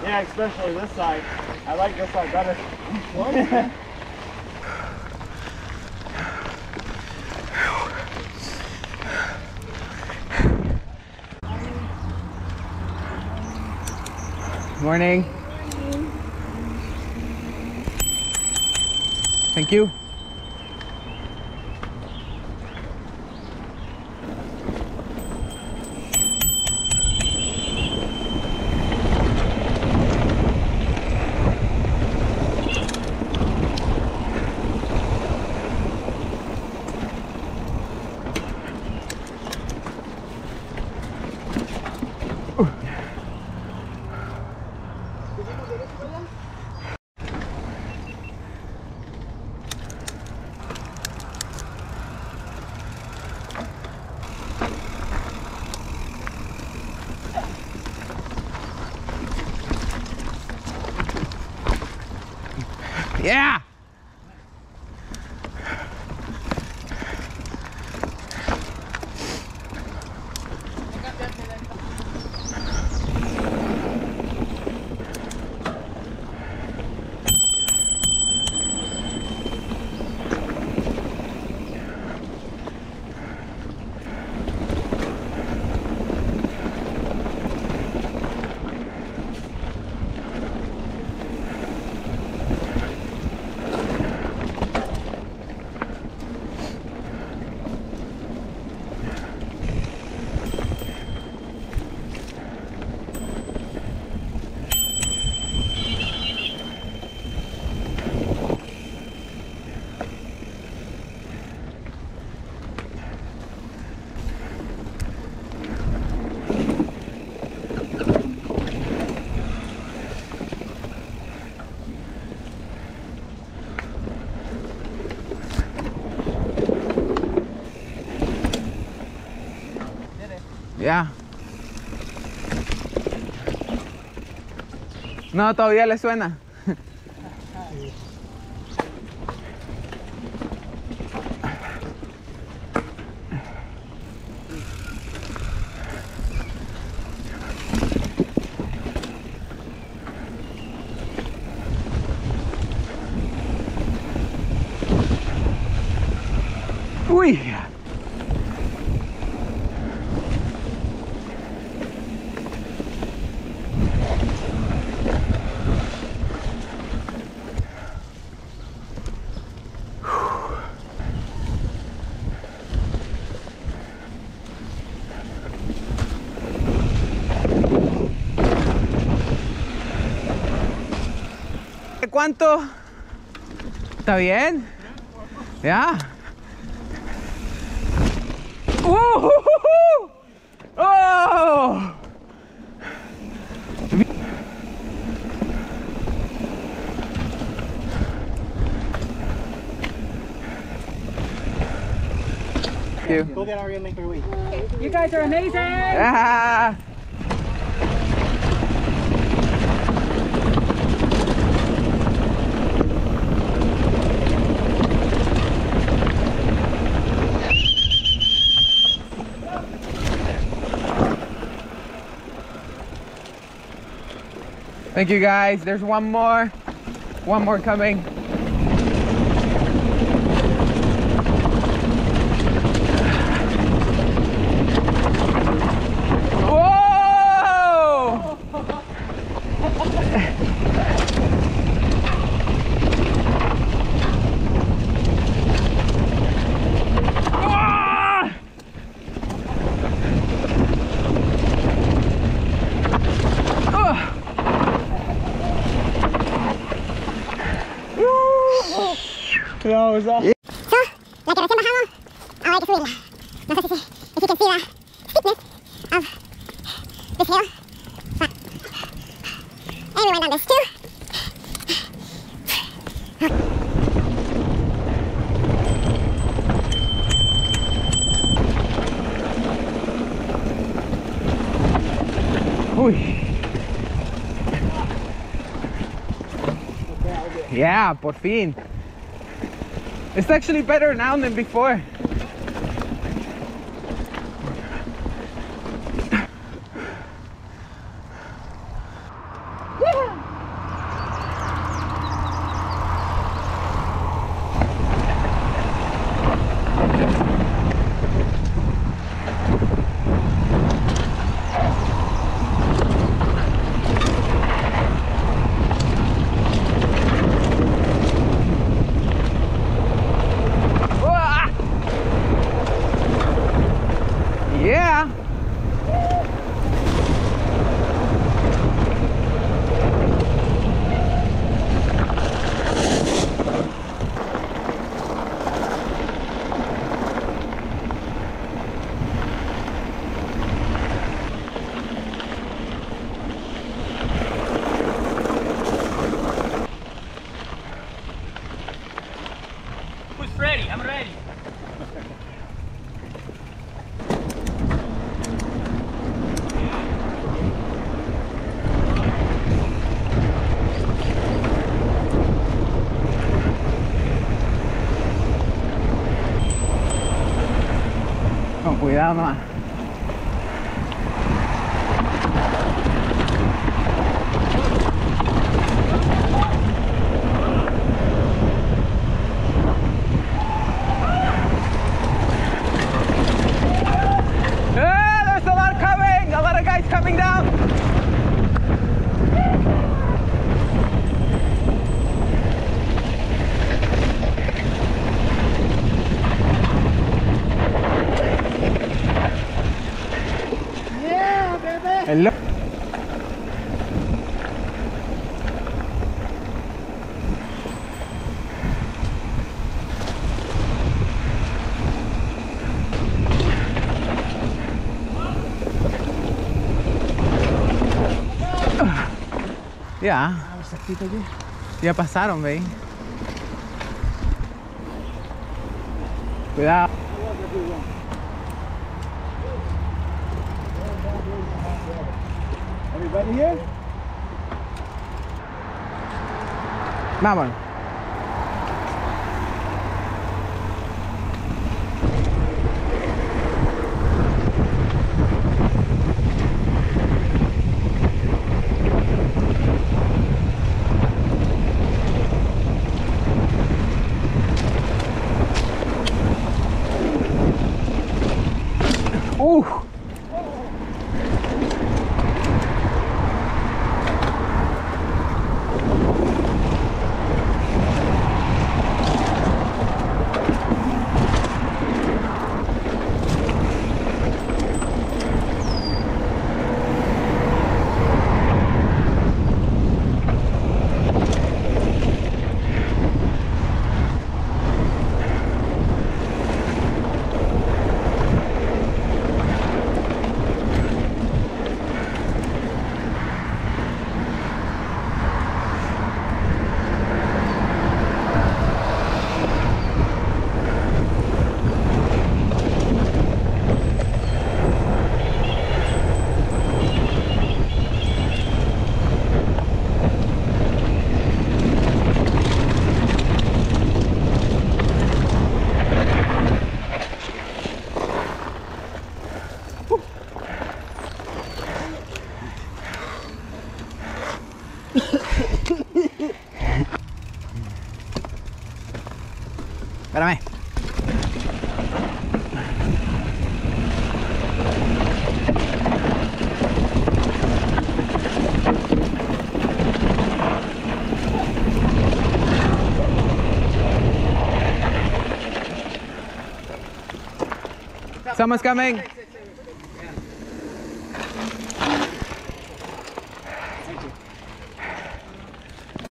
Yeah, especially this side. I like this side better. Morning. Thank you. Yeah. Ya. No, todavía le suena. Uy. ¿Cuánto? ¿Está bien? Ya. ¡Oh! Go get Ari and make her wait. You guys are amazing! Ah. Thank you guys. There's one more coming. Whoa! That was awesome. So, like I was saying bajamos, ahora hay que subirla. No sé if you can see the steepness of this hill. But, and we went down this too. Uy. Yeah, por fin. It's actually better now than before. Woo! Yeah. Who's ready? I'm ready. Con cuidado nomás. There's a lot coming! A lot of guys coming down! Yeah, baby. Hello. Ya. Ya pasaron, ve. Cuidado. Everybody here? Vámonos. Espérame. Someone's coming.